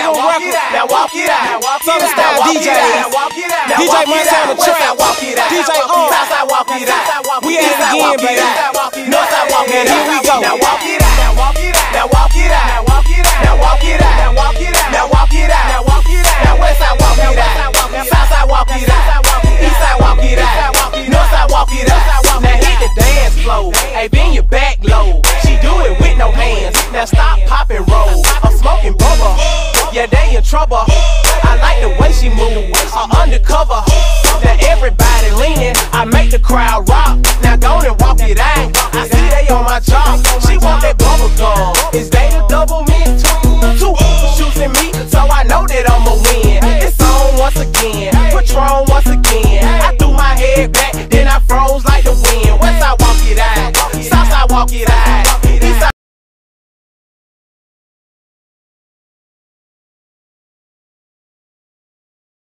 new record. Now walk it out. Southern style DJs. DJ Montana Trap. DJ O. We at it again, baby. Northside walk it out. Now here we go. Now walk it